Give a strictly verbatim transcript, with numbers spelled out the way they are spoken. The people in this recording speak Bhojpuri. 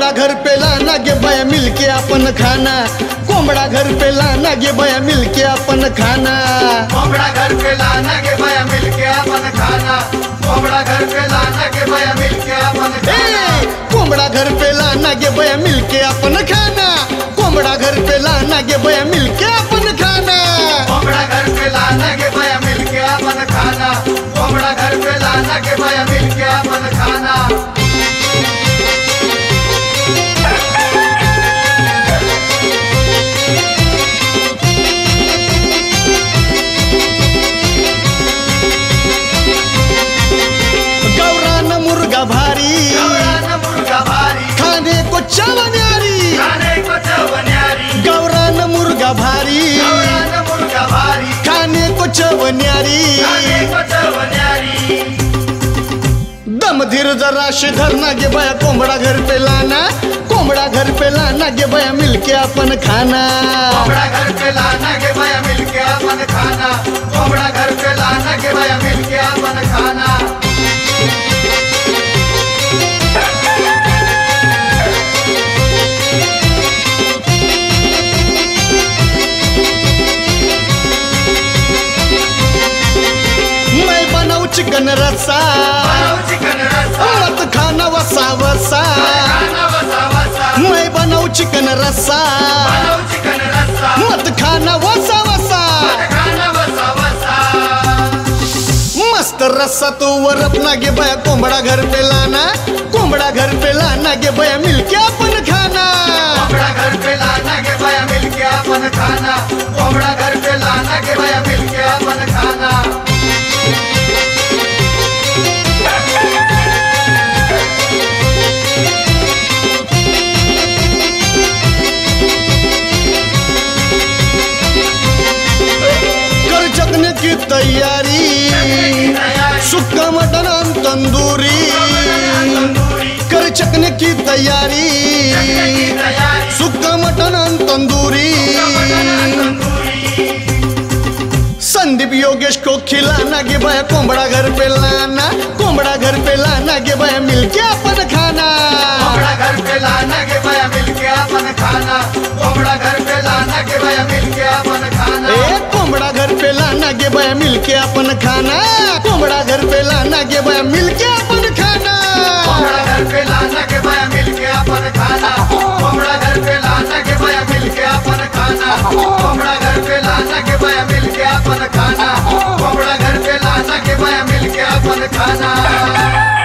कोंबड़ा घर पे लाना गे बया मिलके अपन खाना, कोंबड़ा घर पे लाना गे बया मिलके अपन खाना, कोंबड़ा घर पे लाना के भया मिलके अपन खाना, कोंबड़ा घर पे लाना के भया मिलके अपन खाना, कोंबड़ा घर पे लाना गे बया मिलके अपन खाना, कोंबड़ा घर पे लाना गे बया मिलके अपन खाना, कोंबड़ा घर पे लाना के भया मिलके अपन खाना, कोंबड़ा घर पे लाना के भया मिलके अपन खाना। भारी मुर्गा भारी खाने को चवन्यारी, खाने को चवन्यारी, गौरान मुर्गा भारी मुर्गा भारी खाने को चवन्यारी, खाने को चवन्यारी। दम धीर जराश धरना गे बया कोंबड़ा घर पे लाना, कोंबड़ा घर पे लाना गे बया मिलके अपन खाना, कोंबड़ा घर पे लाना के भया मिलके अपन खाना, कोंबड़ा घर पे लाना के भया मिलके अपन खाना। चिकन रसा चिकन रसा मत खाना वसा वसा, खाना वसा वसा, मैं बनाऊ चिकन रसा चिकन रसा मत खाना वसा वसा, खाना वसा वसा। मस्त रसा तो वर अपना गे बया कोंबड़ा घर पे लाना, कोंबड़ा घर पे लाना गे बया मिलके अपन खाना, कोंबड़ा घर पे लाना के भया मिलके अपन खाना, कोंबड़ा घर पे लाना के भया मिलके अपन खाना। की तैयारी सुक्का मटन तंदूरी, कर चकने की तैयारी सुक्का मटन तंदूरी, संदीप योगेश को खिलाना गे बया कोंबड़ा घर पे लाना, कोंबड़ा घर पे लाना गे बया मिलके अपन खाना, कोंबड़ा घर पे लाना के भया मिलके अपन खाना, कोंबड़ा घर पे लाना के भया मिलके अपन खाना। ए कोंबड़ा घर पे लाना गे बया मिलके अपन खाना, कोंबड़ा घर पे लाना गे बया मिलके अपन खाना, कोंबड़ा घर पे लाना के भया मिलके अपन खाना, कोंबड़ा घर पे लाना के भया मिलके अपन खाना, कोंबड़ा घर पे लाना के भया मिलके अपन खाना, कोंबड़ा घर पे लाना के भया मिलके अपन खाना।